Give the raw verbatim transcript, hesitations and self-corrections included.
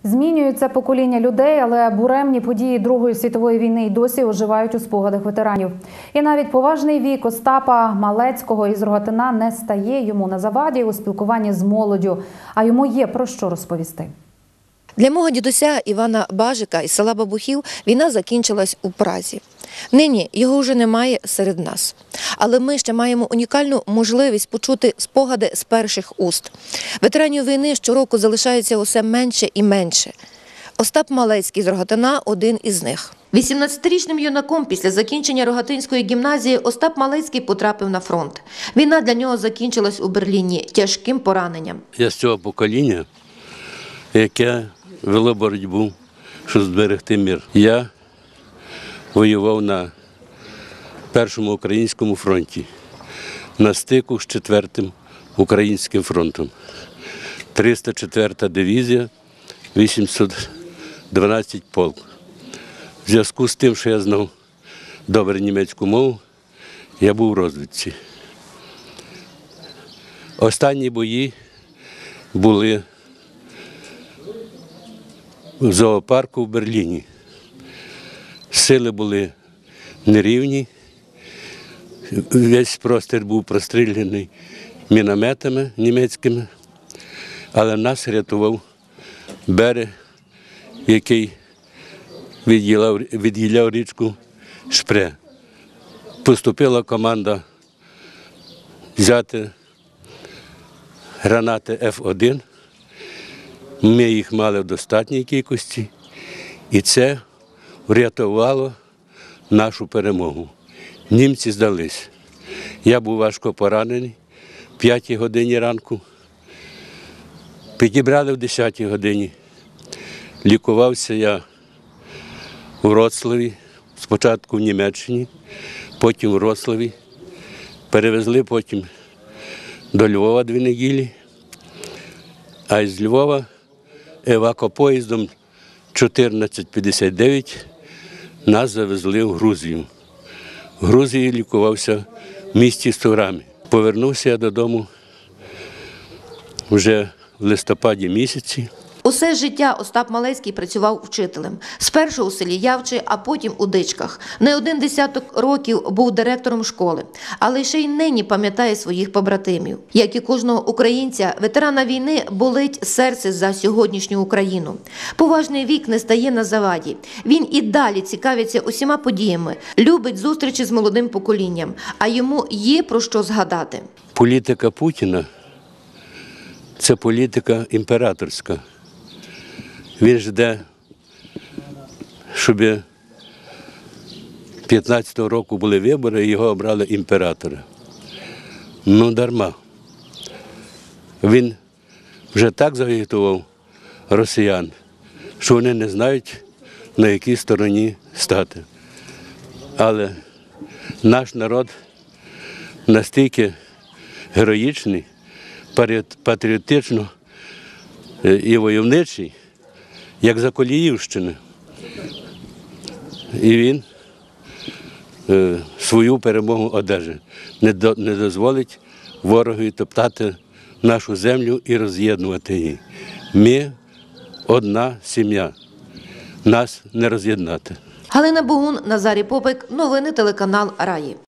Змінюється покоління людей, але буремні події Другої світової війни й досі оживають у спогадах ветеранів. І навіть поважний вік Остапа Малецького із Рогатина не стає йому на заваді у спілкуванні з молоддю, а йому є про що розповісти. Для мого дідуся Івана Бажика із села Бабухів війна закінчилась у Празі. Нині його вже немає серед нас. Але ми ще маємо унікальну можливість почути спогади з перших уст. Ветеранів війни щороку залишається усе менше і менше. Остап Малецький з Рогатина – один із них. вісімнадцятирічним юнаком після закінчення Рогатинської гімназії Остап Малецький потрапив на фронт. Війна для нього закінчилась у Берліні тяжким пораненням. Я з цього покоління, яке вело боротьбу, щоб зберегти мир. Я воював на Першому українському фронті, на стику з четвертим українським фронтом. триста четверта дивізія, вісімсот дванадцятий полк. В зв'язку з тим, що я знав добре німецьку мову, я був у розвідці. Останні бої були в зоопарку в Берліні. Сили були нерівні, весь простір був простріляний мінометами німецькими, але нас рятував берег, який відділяв, відділяв річку Шпре. Поступила команда взяти гранати еф один, ми їх мали в достатній кількості, і це врятувало нашу перемогу. Німці здались. Я був важко поранений в п'ятій годині ранку. Підібрали в десятій годині. Лікувався я у Вроцлаві, спочатку в Німеччині, потім в Вроцлаві. Перевезли потім до Львова дві неділі, а із Львова евакопоїздом чотирнадцять п'ятдесят дев'ять нас завезли в Грузію. В Грузії лікувався в місті Сурамі. Повернувся я додому вже в листопаді місяці. Усе життя Остап Малецький працював вчителем. Спершу у селі Явче, а потім у Дичках. Не один десяток років був директором школи, але ще й нині пам'ятає своїх побратимів. Як і кожного українця, ветерана війни болить серце за сьогоднішню Україну. Поважний вік не стає на заваді. Він і далі цікавиться усіма подіями, любить зустрічі з молодим поколінням, а йому є про що згадати. Політика Путіна – це політика імператорська. Він жде, щоб п'ятнадцятого року були вибори, і його обрали імператора. Ну, дарма. Він вже так загітував росіян, що вони не знають, на якій стороні стати. Але наш народ настільки героїчний, патріотично і войовничий, як за Коліївщини. І він е, свою перемогу одержить. Не, до, не дозволить ворогові топтати нашу землю і роз'єднувати її. Ми одна сім'я. Нас не роз'єднати. Галина Богун, Назарій Попик. Новини телеканал Раї.